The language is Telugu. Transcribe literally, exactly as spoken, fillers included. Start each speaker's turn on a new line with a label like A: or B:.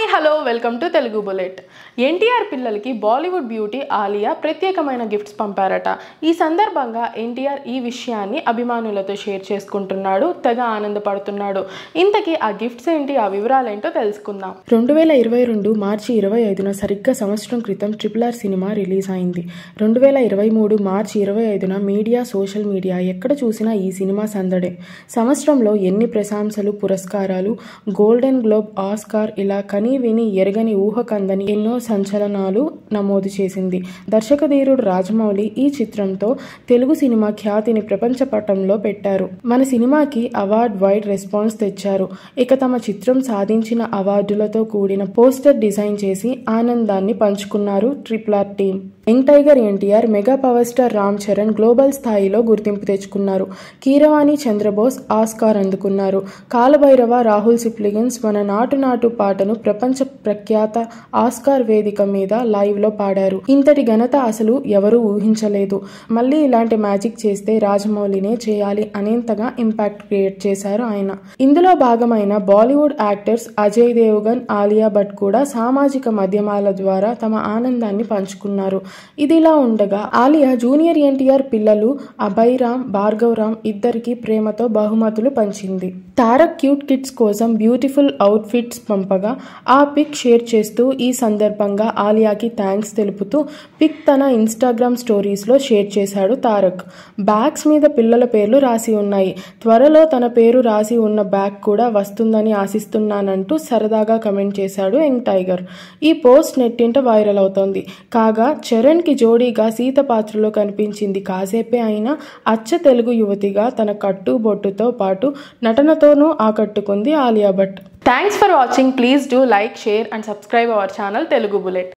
A: Hello welcome to Telugu bullet. NTR పిల్లలకి బాలీవుడ్ బ్యూటీ ఆలియా ప్రత్యేకమైన గిఫ్ట్స్ పంపారట. ఈ సందర్భంగా ఎన్టీఆర్ ఈ విషయాన్ని అభిమానులతో షేర్ చేసుకుంటున్నాడు, తెగ ఆనందపడుతున్నాడు. ఇంతకీ ఆ గిఫ్ట్స్ ఏంటి, ఆ వివరాలేంటో తెలుసుకుందాం. రెండు వేల ఇరవై రెండు మార్చి ఇరవై ఐదున సరిగ్గా సంవత్సరం క్రితం ట్రిపుల్ ఆర్ సినిమా రిలీజ్ అయింది. రెండు వేల ఇరవై మూడు మార్చి ఇరవై ఐదున మీడియా, సోషల్ మీడియా ఎక్కడ చూసినా ఈ సినిమా సందడే. సంవత్సరంలో ఎన్ని ప్రశంసలు, పురస్కారాలు, గోల్డెన్ గ్లోబ్, ఆస్కార్ ఇలా కనీ విని ఎరగని ఊహకందని ఎన్నో సంచలనాలు నమోదు చేసింది. దర్శకధీరుడు రాజమౌళి ఈ చిత్రంతో తెలుగు సినిమా ఖ్యాతిని ప్రపంచ పటంలో పెట్టారు. మన సినిమాకి అవార్డ్ వైడ్ రెస్పాన్స్ తెచ్చారు. ఇక తమ చిత్రం సాధించిన అవార్డులతో కూడిన పోస్టర్ డిజైన్ చేసి ఆనందాన్ని పంచుకున్నారు triple R team. Young tiger NTR, mega power star Ram Charan global స్థాయిలో గుర్తింపు తెచ్చుకున్నారు. కీరవాణి చంద్రబోస్ ఆస్కార్ అందుకున్నారు. కాలభైరవ, రాహుల్ సిప్లిగన్స్ మన నాటు నాటు పాటను ప్రపంచ ప్రఖ్యాత ఆస్కార్ వేదిక మీద లైవ్ లో పాడారు. ఇంతటి ఘనత అసలు ఎవరూ ఊహించలేదు. మళ్ళీ ఇలాంటి మ్యాజిక్ చేస్తే రాజమౌళినే చేయాలి అనేంతగా ఇంపాక్ట్ క్రియేట్ చేశారు ఆయన. ఇందులో భాగమైన బాలీవుడ్ యాక్టర్స్ అజయ్ దేవగన్, ఆలియా భట్ కూడా సామాజిక మాధ్యమాల ద్వారా తమ ఆనందాన్ని పంచుకున్నారు. ఇదిలా ఉండగా ఆలియా జూనియర్ ఎన్టీఆర్ పిల్లలు అభయ్ రామ్, భార్గవ్ రామ్ ఇద్దరికి ప్రేమతో బహుమతులు పంచింది. తారక్ క్యూట్ కిడ్స్ కోసం బ్యూటిఫుల్ అవుట్ ఫిట్స్ పంపగా ఆ పిక్ షేర్ చేస్తూ ఈ సందర్భంగా ఆలియాకి థ్యాంక్స్ తెలుపుతూ పిక్ తన ఇన్స్టాగ్రామ్ స్టోరీస్ లో షేర్ చేశాడు తారక్. బ్యాగ్స్ మీద పిల్లల పేర్లు రాసి ఉన్నాయి. త్వరలో తన పేరు రాసి ఉన్న బ్యాగ్ కూడా వస్తుందని ఆశిస్తున్నానంటూ సరదాగా కమెంట్ చేశాడు యంగ్ టైగర్. ఈ పోస్ట్ నెట్టింట వైరల్ అవుతోంది. కాగా చరణ్ కి జోడీగా సీత పాత్రలో కనిపించింది కాసేపే అయినా అచ్చ తెలుగు యువతిగా తన కట్టు బొట్టుతో పాటు నటనతోనూ ఆకట్టుకుంది Alia Bhatt. Thanks for watching. Please do like, share and subscribe our channel Telugu bullet.